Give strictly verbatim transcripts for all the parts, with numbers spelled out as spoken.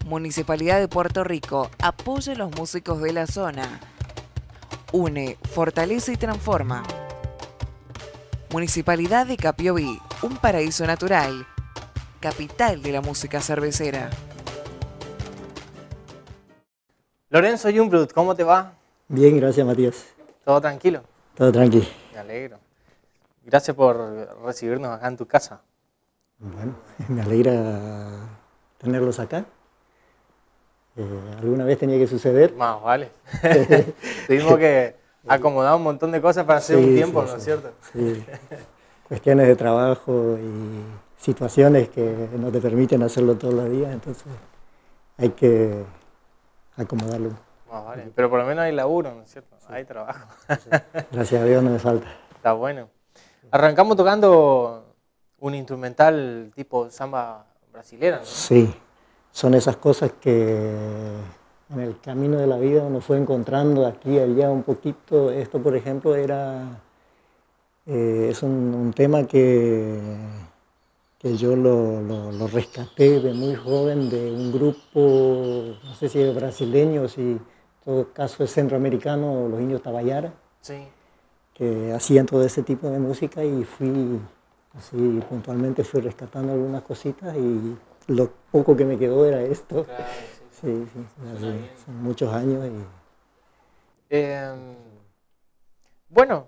Municipalidad de Puerto Rico apoya a los músicos de la zona. Une, fortalece y transforma. Municipalidad de Capiobí, un paraíso natural. Capital de la música cervecera. Lorenzo Jungblut, ¿cómo te va? Bien, gracias, Matías. ¿Todo tranquilo? Todo tranquilo. Me alegro. Gracias por recibirnos acá en tu casa. Bueno, me alegra tenerlos acá. Eh, alguna vez tenía que suceder. Más vale. Tuvimos que acomodar un montón de cosas para hacer Sí, un tiempo, sí, ¿no sí, es cierto? Sí. Cuestiones de trabajo y situaciones que no te permiten hacerlo todos los días, entonces hay que acomodarlo. Más vale. Pero por lo menos hay laburo, ¿no es cierto? Sí. Hay trabajo. Sí. Gracias a Dios no me falta. Está bueno. Arrancamos tocando un instrumental tipo samba brasilera, ¿no? Sí, son esas cosas que en el camino de la vida uno fue encontrando aquí y allá un poquito. Esto, por ejemplo, era eh, es un, un tema que, que yo lo, lo, lo rescaté de muy joven de un grupo, no sé si es brasileño o si en todo caso es centroamericano, los Indios Tabajara, Sí. que hacían todo ese tipo de música y fui, así puntualmente fui rescatando algunas cositas y lo poco que me quedó era esto. Claro, sí. Sí, sí, así, son muchos años y... Eh, bueno,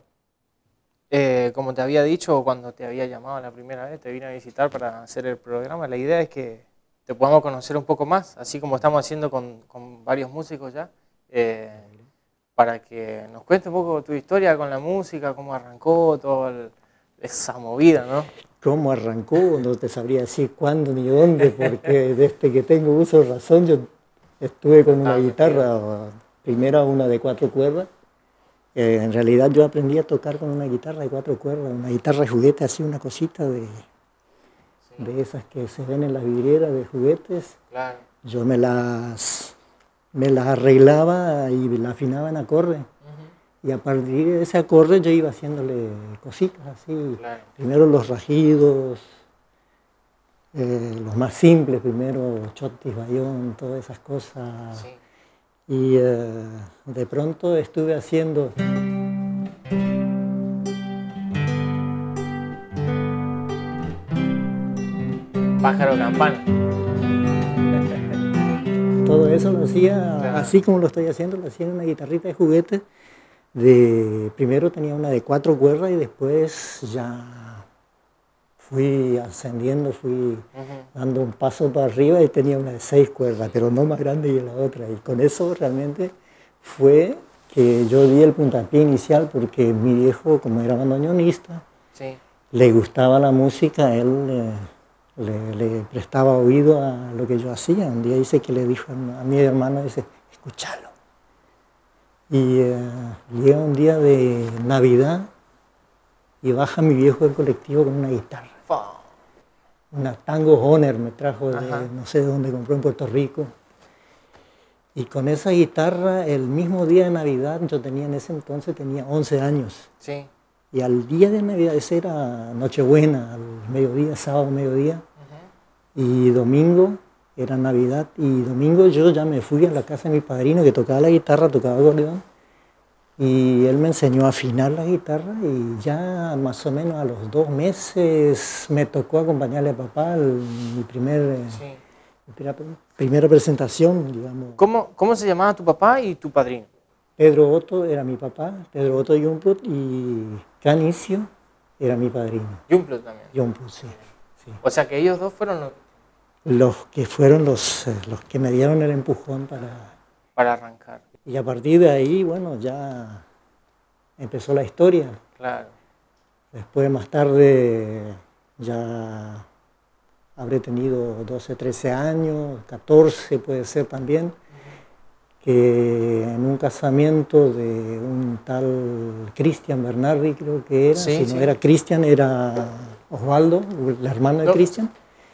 eh, como te había dicho cuando te había llamado la primera vez, te vine a visitar para hacer el programa. La idea es que te podamos conocer un poco más, así como estamos haciendo con, con varios músicos ya, eh, para que nos cuentes un poco tu historia con la música, cómo arrancó, toda esa movida, ¿no? ¿Cómo arrancó? No te sabría decir cuándo ni dónde, porque desde que tengo uso de razón yo estuve con una guitarra, primero una de cuatro cuerdas. Eh, en realidad yo aprendí a tocar con una guitarra de cuatro cuerdas, una guitarra de juguete, así una cosita de, sí. de esas que se ven en las vidrieras de juguetes. Claro. Yo me las, me las arreglaba y la afinaba en acorde. Y a partir de ese acorde yo iba haciéndole cositas así, claro. Primero los rajidos, eh, los más simples primero, chotis, bayón, todas esas cosas. Sí. Y eh, de pronto estuve haciendo... Pájaro campana. Todo eso lo hacía, claro. Así como lo estoy haciendo, lo hacía en una guitarrita de juguete. De, primero tenía una de cuatro cuerdas y después ya fui ascendiendo, fui uh-huh. dando un paso para arriba y tenía una de seis cuerdas, pero no más grande que la otra. Y con eso realmente fue que yo di el puntapié inicial porque mi viejo, como era bandoneonista, sí. le gustaba la música, él eh, le, le prestaba oído a lo que yo hacía. Un día dice que le dijo a mi hermano, dice, escúchalo. Y eh, llega un día de Navidad y baja mi viejo del colectivo con una guitarra. Una Tango Honor me trajo de Ajá. no sé de dónde compró en Puerto Rico. Y con esa guitarra, el mismo día de Navidad, yo tenía en ese entonces, tenía once años. Sí. Y al día de Navidad, ese era Nochebuena, al mediodía, sábado, mediodía. Uh-huh. Y domingo era Navidad, y domingo yo ya me fui a la casa de mi padrino que tocaba la guitarra, tocaba acordeón, y él me enseñó a afinar la guitarra y ya más o menos a los dos meses me tocó acompañarle a papá en mi primer, sí. mi primera, primera presentación, digamos. ¿Cómo, ¿Cómo se llamaba tu papá y tu padrino? Pedro Otto era mi papá, Pedro Otto Jungblut, y Canicio era mi padrino. Jungblut también. Jungblut, sí, sí. O sea que ellos dos fueron los... Los que fueron los, los que me dieron el empujón para... Para arrancar. Y a partir de ahí, bueno, ya empezó la historia. Claro. Después, más tarde, ya habré tenido doce, trece años, catorce puede ser también, uh-huh. que en un casamiento de un tal Cristian Bernardi, creo que era, sí, si sí. no era Cristian, era Osvaldo, el hermano de no. Cristian.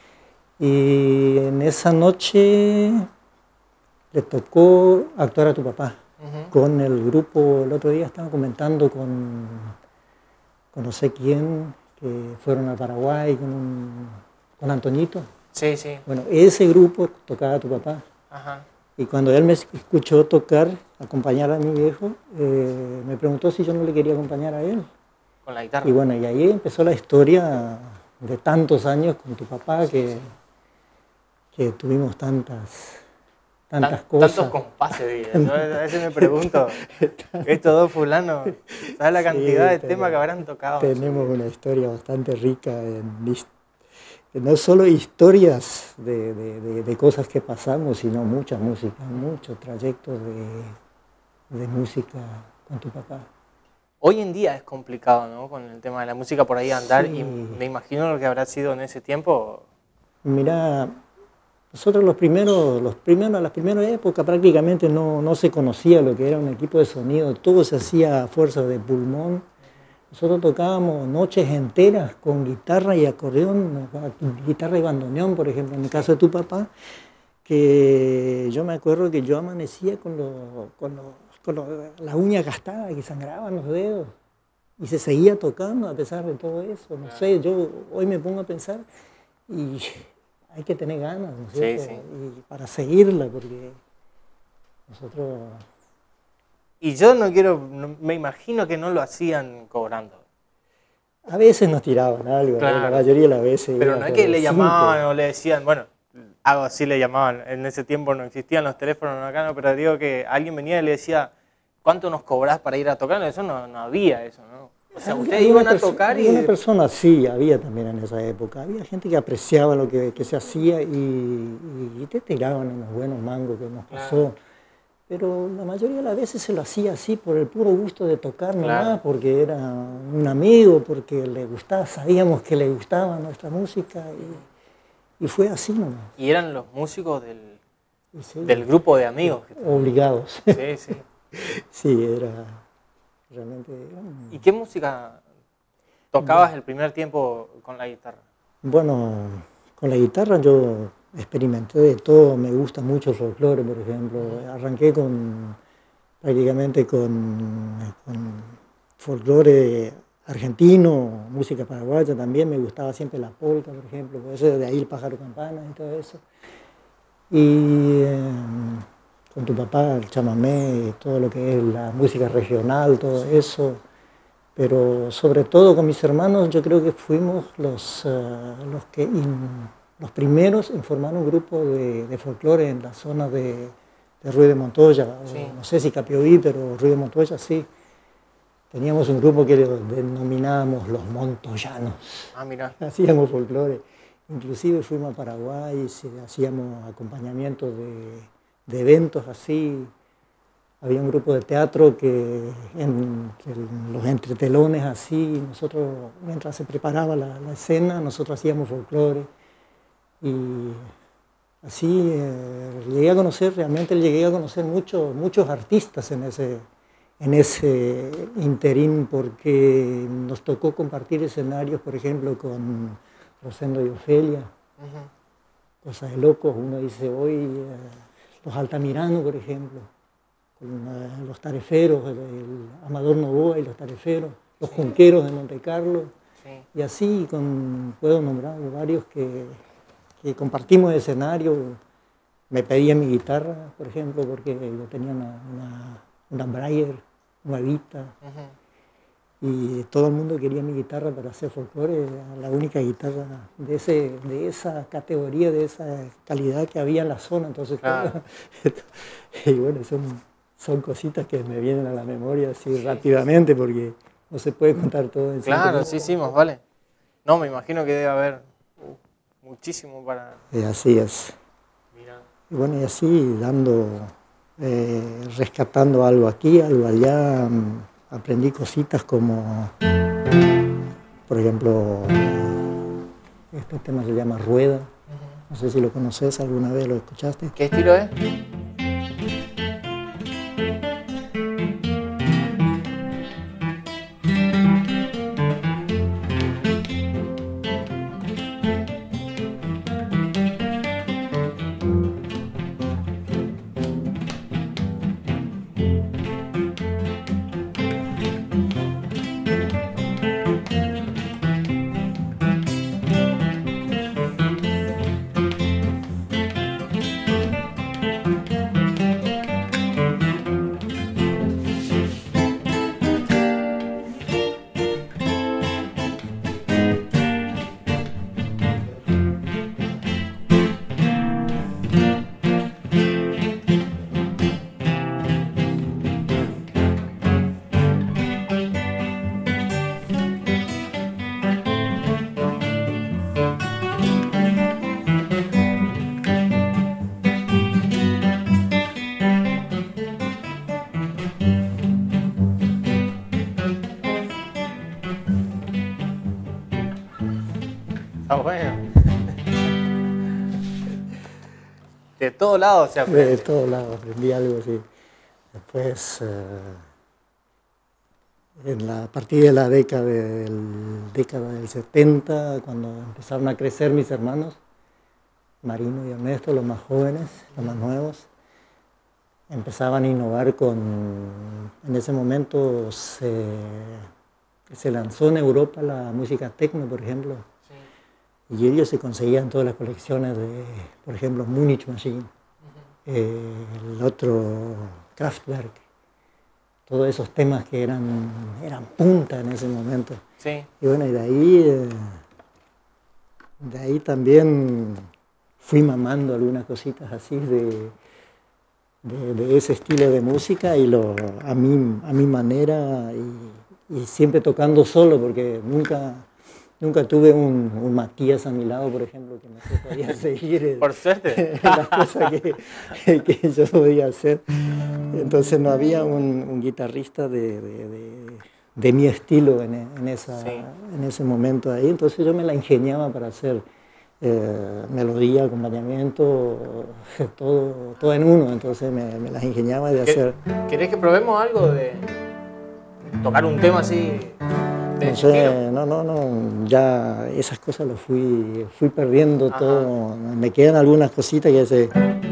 Y en esa noche le tocó actuar a tu papá uh-huh. con el grupo. El otro día estaba comentando con, con no sé quién, que fueron a Paraguay con, un, con Antoñito. Sí, sí. Bueno, ese grupo tocaba a tu papá. Ajá. Y cuando él me escuchó tocar, acompañar a mi viejo, eh, me preguntó si yo no le quería acompañar a él. Con la guitarra. Y bueno, y ahí empezó la historia de tantos años con tu papá, que, que tuvimos tantas, tantas Tan, cosas. Tantos compases, yo a veces me pregunto, estos dos fulanos, ¿sabes la cantidad Sí, de temas que habrán tocado? Tenemos una historia bastante rica en no solo historias de, de, de, de cosas que pasamos, sino mucha música, muchos trayectos de, de música con tu papá. Hoy en día es complicado, ¿no? Con el tema de la música por ahí andar, sí. Y me imagino lo que habrá sido en ese tiempo. Mirá, nosotros los primeros, los primeros, las primeras épocas prácticamente no, no se conocía lo que era un equipo de sonido, todo se hacía a fuerza de pulmón. Nosotros tocábamos noches enteras con guitarra y acordeón, guitarra y bandoneón, por ejemplo, en el caso de tu papá, que yo me acuerdo que yo amanecía con, lo, con, lo, con lo, las uñas gastadas, que sangraban los dedos, y se seguía tocando a pesar de todo eso. No sé, yo hoy me pongo a pensar y hay que tener ganas, ¿no es cierto? Sí, sí. Y para seguirla, porque nosotros... Y yo no quiero, no, me imagino que no lo hacían cobrando. A veces nos tiraban algo, claro. La mayoría de las veces. Pero no es que le llamaban o le decían, bueno, algo así le llamaban, en ese tiempo no existían los teléfonos acá, no, pero digo que alguien venía y le decía, ¿cuánto nos cobrás para ir a tocar? Eso no, no había eso, ¿no? O sea, ustedes iban a tocar y... Una persona sí, había también en esa época, había gente que apreciaba lo que, que se hacía y, y, y te tiraban unos buenos mangos que nos pasó. Claro. Pero la mayoría de las veces se lo hacía así por el puro gusto de tocar nomás, claro. Porque era un amigo, porque le gustaba, sabíamos que le gustaba nuestra música y, y fue así nomás. ¿Y eran los músicos del, sí, del grupo de amigos? Obligados. Sí, sí. Sí, era realmente... Era un... ¿Y qué música tocabas el primer tiempo con la guitarra? Bueno, con la guitarra yo... experimenté de todo, me gusta mucho el folclore, por ejemplo. Arranqué con, prácticamente con, con folclore argentino, música paraguaya también, me gustaba siempre la polka, por ejemplo, por eso de ahí el pájaro campana y todo eso. Y eh, con tu papá, el chamamé, todo lo que es la música regional, todo eso. Pero sobre todo con mis hermanos yo creo que fuimos los, uh, los que... In, los primeros en formar un grupo de, de folclore en la zona de, de Ruiz de Montoya, sí. No sé si Capiodí, pero Ruiz de Montoya sí. Teníamos un grupo que lo denominábamos los montoyanos. Ah, mira. Hacíamos folclore. Inclusive fuimos a Paraguay, hacíamos acompañamientos de, de eventos así. Había un grupo de teatro que en, que en los entretelones así, nosotros, mientras se preparaba la, la escena, nosotros hacíamos folclore. Y así eh, llegué a conocer, realmente llegué a conocer mucho, muchos artistas en ese, en ese interín, porque nos tocó compartir escenarios, por ejemplo, con Rosendo y Ofelia, uh-huh. Cosas de locos, uno dice hoy, eh, los Altamirano, por ejemplo, con uh, los tareferos, el, el Amador Novoa y los tareferos, los sí. Junqueros de Monte Carlo, sí. Y así con, puedo nombrar varios que... que compartimos escenario, me pedía mi guitarra, por ejemplo, porque yo tenía una, una, una Breyer nuevita, uh-huh. Y todo el mundo quería mi guitarra para hacer folclore, la única guitarra de, ese, de esa categoría, de esa calidad que había en la zona, entonces, claro. Y bueno, son, son cositas que me vienen a la memoria así sí. Rápidamente, porque no se puede contar todo en Claro, sí, sí, más vale. No, me imagino que debe haber... muchísimo para... Y así es. Mira. Y bueno, y así dando, eh, rescatando algo aquí, algo allá, um, aprendí cositas como, por ejemplo, este tema se llama Rueda, uh-huh. No sé si lo conoces, alguna vez lo escuchaste. ¿Qué estilo es? Ah, bueno. De todos lados se aprende. De todos lados aprendí algo así. Después, eh, en la, a partir de la década del, década del setenta, cuando empezaron a crecer mis hermanos, Marino y Ernesto, los más jóvenes, los más nuevos, empezaban a innovar con, en ese momento se, se lanzó en Europa la música techno, por ejemplo, sí. Y ellos se conseguían todas las colecciones de, por ejemplo, Munich Machine, uh-huh. eh, el otro Kraftwerk, todos esos temas que eran, eran punta en ese momento. Sí. Y bueno, y de ahí, eh, de ahí también fui mamando algunas cositas así de, de, de ese estilo de música y lo, a, mi, a mi manera y, y siempre tocando solo porque nunca, nunca tuve un, un Matías a mi lado, por ejemplo, que no se podía seguir. Por suerte. Las cosas que, que yo podía hacer. Entonces no había un, un guitarrista de, de, de, de mi estilo en, en, esa, sí. en ese momento ahí. Entonces yo me la ingeniaba para hacer Eh, melodía, acompañamiento, todo, todo en uno, entonces me, me las ingeniaba de hacer. ¿Querés que probemos algo de tocar un tema así? De no sé, no, no, no, ya esas cosas las fui, fui perdiendo. Ajá. Todo, me quedan algunas cositas que se...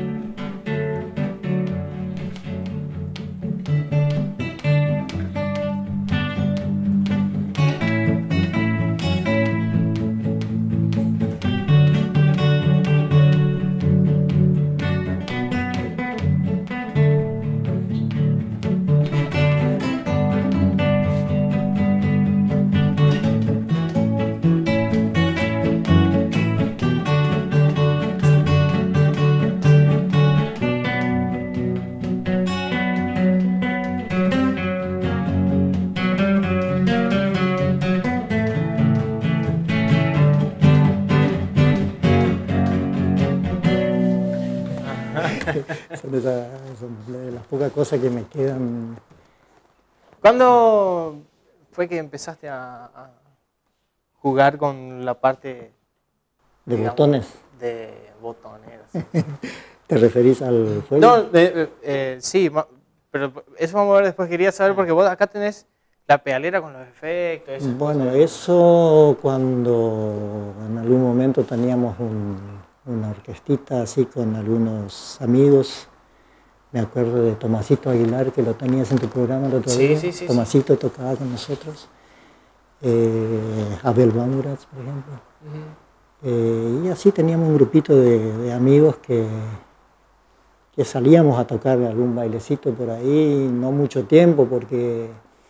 Son, esas, son las pocas cosas que me quedan. ¿Cuándo fue que empezaste a, a jugar con la parte de digamos, botones? De botoneros. ¿Te referís al fuelle? No, de, eh, sí, pero eso vamos a ver después. Quería saber porque vos acá tenés la pedalera con los efectos. Bueno, cosas. Eso cuando en algún momento teníamos un, una orquestita así con algunos amigos. Me acuerdo de Tomasito Aguilar, que lo tenías en tu programa el otro sí, día. Sí, sí, Tomasito sí. tocaba con nosotros. Eh, Abel Bauratz, por ejemplo. Uh-huh. eh, y así teníamos un grupito de, de amigos que, que salíamos a tocar algún bailecito por ahí, no mucho tiempo porque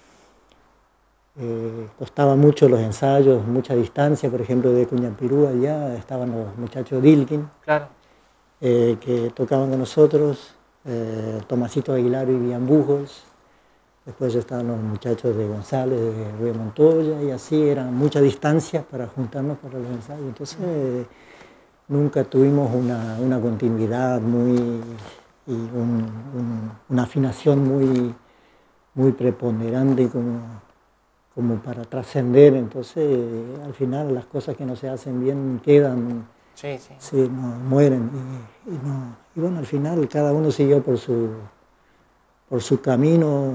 eh, costaba mucho los ensayos, mucha distancia. Por ejemplo, de Cuñapirú allá estaban los muchachos Dilkin, claro. eh, que tocaban con nosotros. Eh, Tomasito Aguilar y Vivian Bujols, después estaban los muchachos de González, de Rubio Montoya, y así eran muchas distancias para juntarnos para los ensayos. Entonces eh, nunca tuvimos una, una continuidad muy y un, un, una afinación muy, muy preponderante como, como para trascender. Entonces eh, al final las cosas que no se hacen bien quedan. Sí, sí. Sí, no, mueren y, y, no, y bueno, al final cada uno siguió por su, por su camino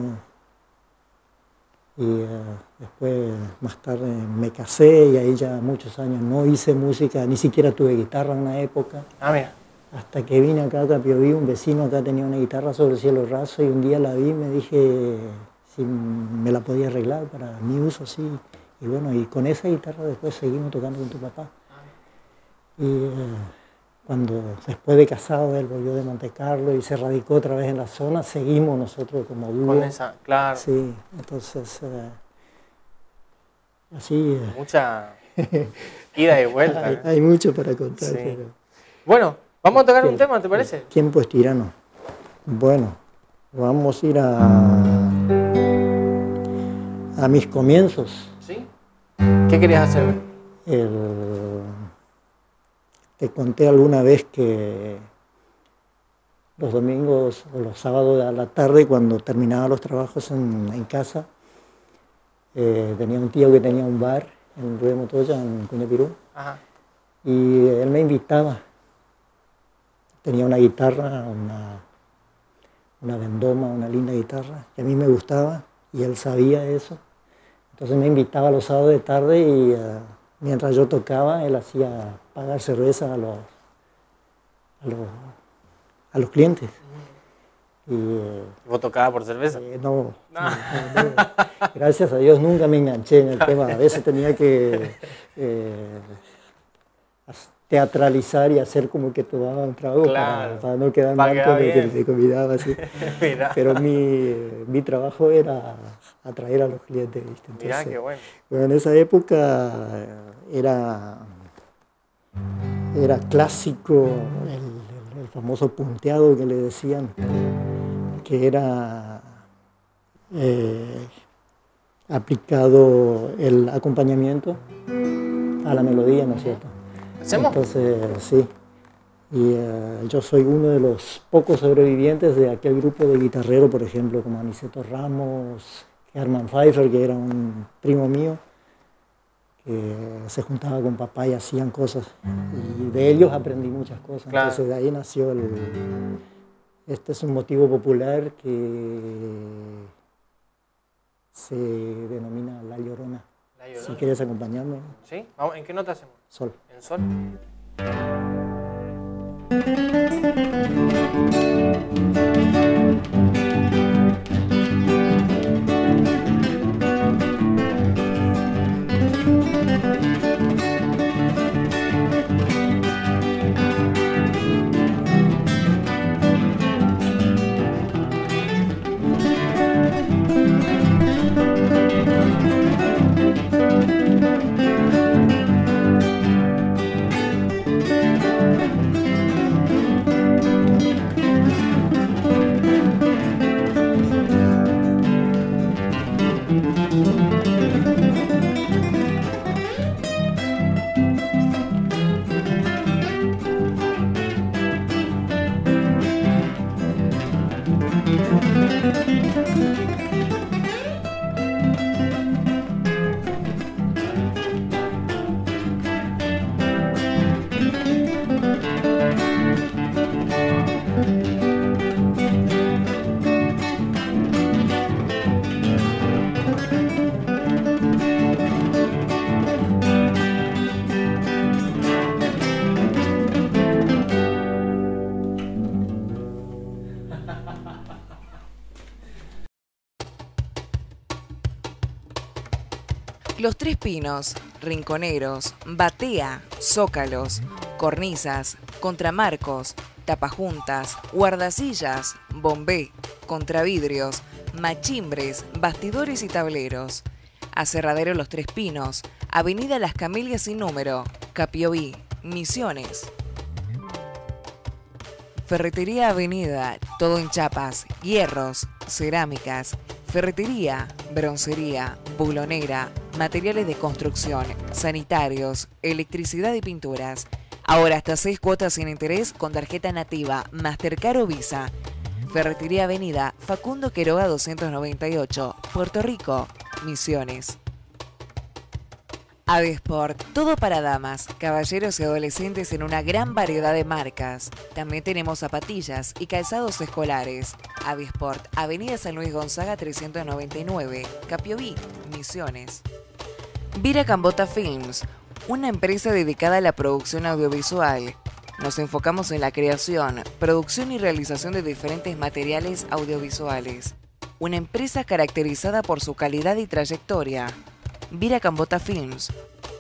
y uh, después más tarde me casé y ahí ya muchos años no hice música, ni siquiera tuve guitarra en una época. Ah, mira. Hasta que vine acá a Capiobí, un vecino acá tenía una guitarra sobre el cielo raso y un día la vi y me dije si me la podía arreglar para mi uso, sí. Y bueno, y con esa guitarra después seguimos tocando con tu papá. Y eh, cuando después de casado él volvió de Monte Carlo y se radicó otra vez en la zona, seguimos nosotros como dúo. Con esa, claro. Sí, entonces eh, así. Eh. Mucha ida y vuelta. hay, ¿eh? hay mucho para contar. Sí. Pero... Bueno, vamos a tocar un tema, ¿te parece? Tiempo es tirano. Bueno, vamos a ir a, a mis comienzos. ¿Sí? ¿Qué querías hacer? El, Te conté alguna vez que los domingos o los sábados a la tarde, cuando terminaba los trabajos en, en casa, eh, tenía un tío que tenía un bar en Rubén Montoya, en Cuñapirú. Ajá. y él me invitaba. Tenía una guitarra, una, una Vendoma, una linda guitarra, que a mí me gustaba y él sabía eso. Entonces me invitaba los sábados de tarde y uh, mientras yo tocaba, él hacía pagar cerveza a los, a los, a los clientes. Y, eh, ¿Vos tocabas por cerveza? Eh, no, no. No, no, no. Gracias a Dios nunca me enganché en el tema. A veces tenía que eh, teatralizar y hacer como que tomaba un trago, claro, para, para no quedar mal con el que me convidaba. Así. Pero mi, mi trabajo era atraer a los clientes. ¿Viste? Entonces, mirá, qué bueno. Bueno, en esa época era, era clásico el, el famoso punteado que le decían, que era eh, aplicado el acompañamiento a la melodía, ¿no es cierto? ¿Hacemos? Entonces, sí. Y uh, yo soy uno de los pocos sobrevivientes de aquel grupo de guitarreros, por ejemplo, como Aniceto Ramos, Herman Pfeiffer, que era un primo mío, que se juntaba con papá y hacían cosas. Y de ellos aprendí muchas cosas. Claro. Entonces de ahí nació el... Este es un motivo popular que se denomina La Llorona. La Llorona. Si quieres acompañarme. ¿Sí? Vamos, ¿en qué nota hacemos? Sol. ¿En sol? Los Tres Pinos, rinconeros, batea, zócalos, cornisas, contramarcos, tapajuntas, guardasillas, bombé, contravidrios, machimbres, bastidores y tableros. Aserradero Los Tres Pinos, Avenida Las Camelias sin número, Capiobí, Misiones. Ferretería Avenida, todo en chapas, hierros, cerámicas, ferretería, broncería, bulonera, materiales de construcción, sanitarios, electricidad y pinturas. Ahora hasta seis cuotas sin interés con tarjeta nativa, Mastercard o Visa. Ferretería Avenida, Facundo Quiroga doscientos noventa y ocho, Puerto Rico, Misiones. Avesport, todo para damas, caballeros y adolescentes en una gran variedad de marcas. También tenemos zapatillas y calzados escolares. Avesport, Avenida San Luis Gonzaga trescientos noventa y nueve, Capiobí, Misiones. Vira Cambota Films, una empresa dedicada a la producción audiovisual. Nos enfocamos en la creación, producción y realización de diferentes materiales audiovisuales. Una empresa caracterizada por su calidad y trayectoria. Vira Cambota Films.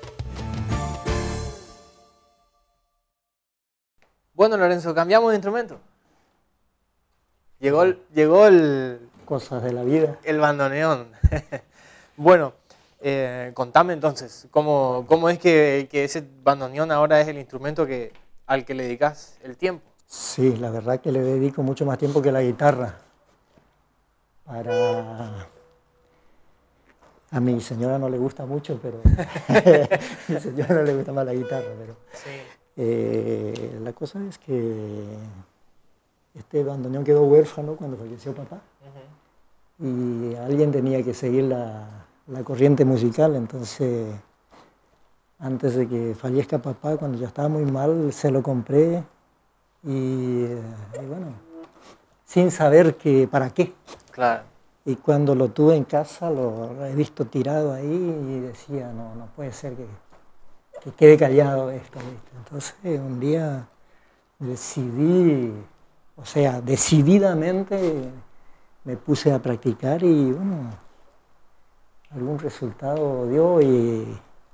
Bueno, Lorenzo, cambiamos de instrumento. Llegó el, llegó el... Cosas de la vida. El bandoneón. Bueno, eh, contame entonces, ¿cómo, cómo es que, que ese bandoneón ahora es el instrumento que, al que le dedicas el tiempo? Sí, la verdad que le dedico mucho más tiempo que la guitarra. Para... A mi señora no le gusta mucho, pero a mi señora no le gusta más la guitarra, pero sí. eh, la cosa es que este bandoneón quedó huérfano cuando falleció papá. Uh-huh. Y alguien tenía que seguir la, la corriente musical, entonces antes de que fallezca papá, cuando ya estaba muy mal, se lo compré y, y bueno, sin saber que para qué. Claro. Y cuando lo tuve en casa, lo he visto tirado ahí y decía, no, no puede ser que, que quede callado esto, ¿viste? Entonces un día decidí, o sea, decididamente me puse a practicar y bueno, algún resultado dio y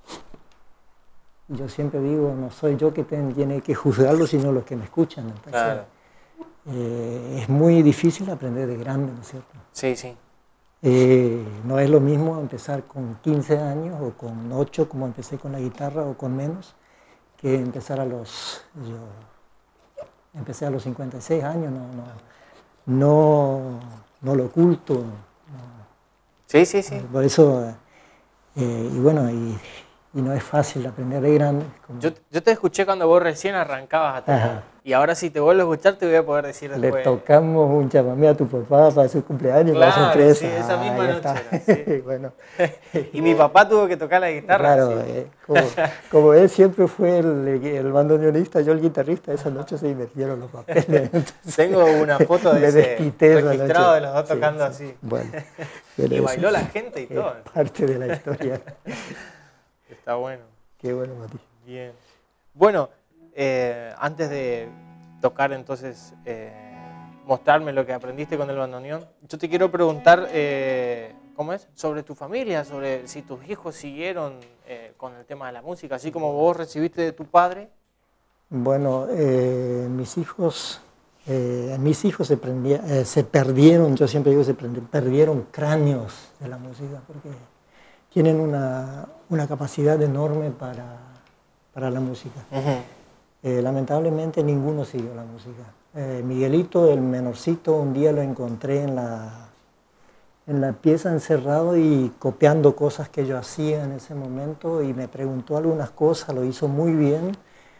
yo siempre digo, no soy yo que ten, tiene que juzgarlo, sino los que me escuchan. Entonces, claro. eh, es muy difícil aprender de grande, ¿no es cierto? Sí, sí. Eh, no es lo mismo empezar con quince años o con ocho, como empecé con la guitarra, o con menos, que empezar a los... Yo empecé a los cincuenta y seis años, no, no, no, no lo oculto. No. Sí, sí, sí. Por eso, eh, y bueno, y, y no es fácil aprender de grande. Como... Yo, yo te escuché cuando vos recién arrancabas a tocar. Ajá. Y ahora si te vuelvo a escuchar te voy a poder decir después. Le tocamos un chamamé a tu papá para su cumpleaños, claro, para sorpresa. Sí, esa misma ah, noche era, sí. Bueno. Y mi papá tuvo que tocar la guitarra. Claro, sí. eh, como, como él siempre fue el, el bandoneonista, yo el guitarrista, esa noche se invirtieron los papeles. Entonces, tengo una foto de ese registrado de los dos tocando sí, sí. así. Bueno, y bailó la gente y todo. Parte de la historia. Está bueno. Qué bueno, Mati. Bien. Bueno, eh, antes de tocar entonces, eh, mostrarme lo que aprendiste con el bandoneón, yo te quiero preguntar, eh, ¿cómo es? Sobre tu familia, sobre si tus hijos siguieron eh, con el tema de la música, así como vos recibiste de tu padre. Bueno, eh, mis hijos, eh, mis hijos se, prendía, eh, se perdieron, yo siempre digo se perdieron cráneos de la música, porque tienen una, una capacidad enorme para, para la música. Uh-huh. eh, lamentablemente ninguno siguió la música. Eh, Miguelito, el menorcito, un día lo encontré en la, en la pieza encerrado y copiando cosas que yo hacía en ese momento y me preguntó algunas cosas, lo hizo muy bien,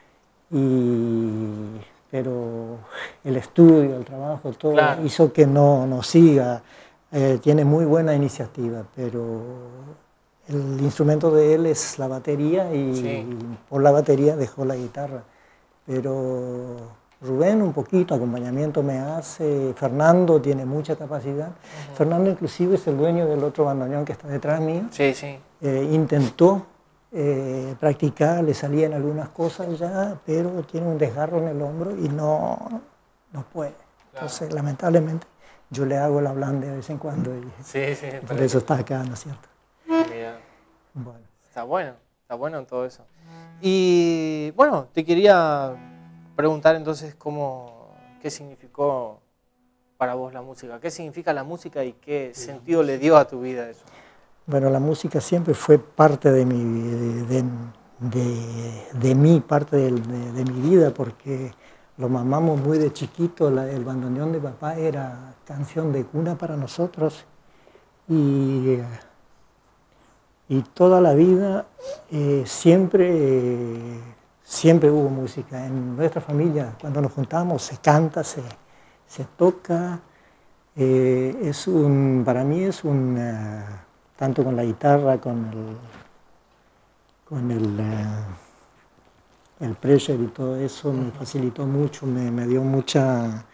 y, pero el estudio, el trabajo, todo claro. hizo que no, no siga. Eh, tiene muy buena iniciativa, pero el instrumento de él es la batería y, sí. y por la batería dejó la guitarra. Pero Rubén un poquito, acompañamiento me hace, Fernando tiene mucha capacidad. Uh-huh. Fernando inclusive es el dueño del otro bandoneón que está detrás mío. Sí, sí. Eh, intentó eh, practicar, le salían algunas cosas ya, pero tiene un desgarro en el hombro y no, no puede. Claro. Entonces, lamentablemente, yo le hago la blande de vez en cuando y, sí, sí, y por eso está acá, ¿no es cierto? Mira. Bueno. Está bueno, está bueno en todo eso. Y bueno, te quería preguntar entonces cómo, qué significó para vos la música, qué significa la música y qué sentido le dio a tu vida eso. Bueno, la música siempre fue parte de mi, de, de, de, de mí, parte de, de, de mi vida, porque lo mamamos muy de chiquito, la, el bandoneón de papá era canción de cuna para nosotros y... Y toda la vida eh, siempre, eh, siempre hubo música. En nuestra familia, cuando nos juntamos, se canta, se, se toca. Eh, es un, para mí es un, uh, tanto con la guitarra, con el, con el, uh, el pressure y todo eso, me facilitó mucho, me, me dio mucha,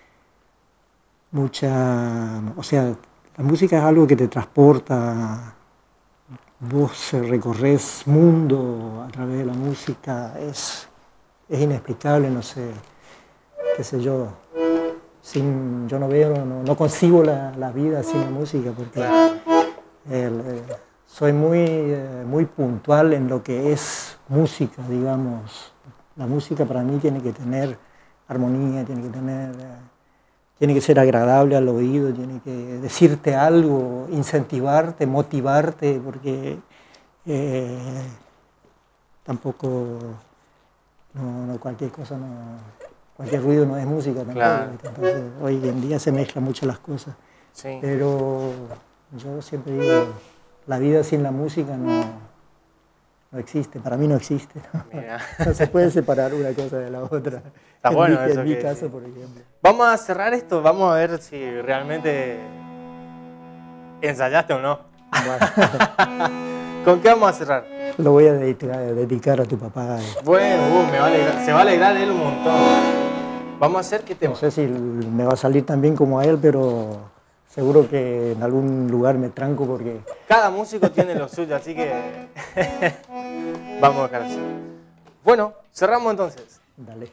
mucha, o sea, la música es algo que te transporta. Vos recorres mundo a través de la música, es, es inexplicable, no sé, qué sé yo, sin, yo no veo, no, no concibo la, la vida sin la música, porque el, eh, soy muy, eh, muy puntual en lo que es música, digamos. La música para mí tiene que tener armonía, tiene que tener... Eh, Tiene que ser agradable al oído, tiene que decirte algo, incentivarte, motivarte, porque eh, tampoco no, no, cualquier cosa, no, cualquier ruido no es música tampoco. Claro. Entonces, hoy en día se mezclan mucho las cosas. Sí. Pero yo siempre digo, la vida sin la música no, no existe, para mí no existe. Mira. No se puede separar una cosa de la otra. Está en bueno mi, eso. En mi que, caso, sí. por ejemplo. Vamos a cerrar esto, vamos a ver si realmente ensayaste o no. Bueno. ¿Con qué vamos a cerrar? Lo voy a dedicar, dedicar a tu papá. Bueno, uh, me va a alegrar, se va a alegrar él un montón. Vamos a hacer qué tema. No sé si me va a salir tan bien como a él, pero seguro que en algún lugar me tranco porque... Cada músico tiene lo suyo, así que vamos a dejar así. Bueno, cerramos entonces. Dale.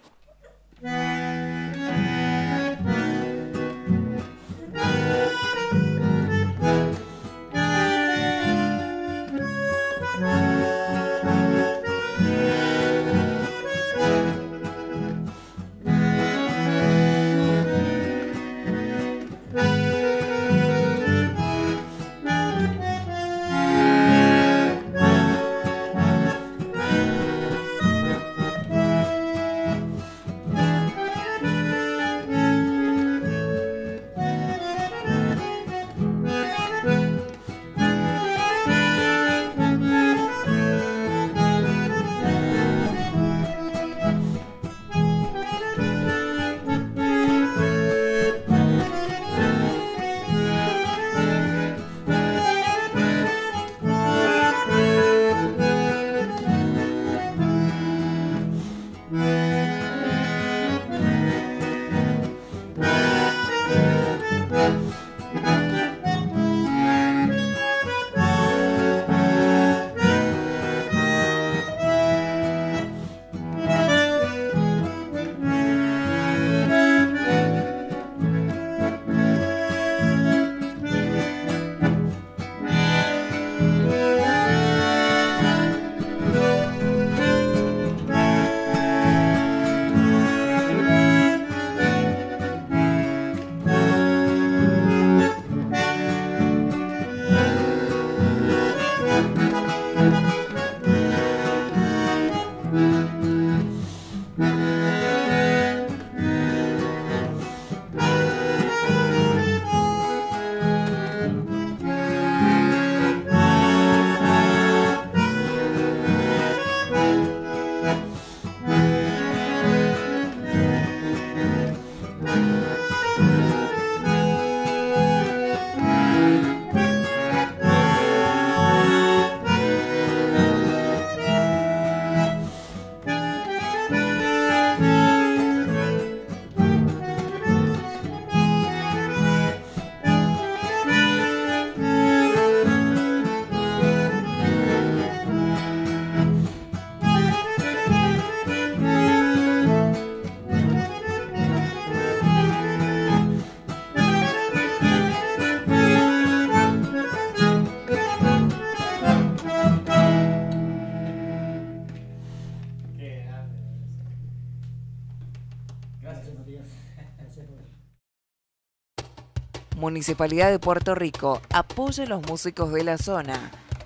Municipalidad de Puerto Rico apoya a los músicos de la zona.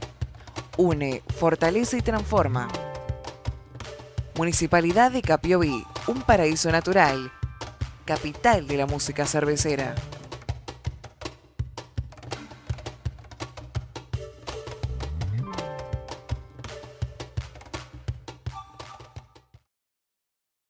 Une, fortalece y transforma. Municipalidad de Capiobí, un paraíso natural. Capital de la música cervecera.